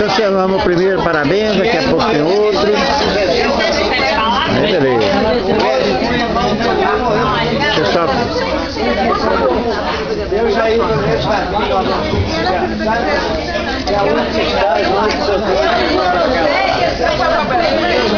Cancelamos o primeiro, parabéns, daqui a pouco tem outro. Aí, beleza. Pessoal. Eu já ia no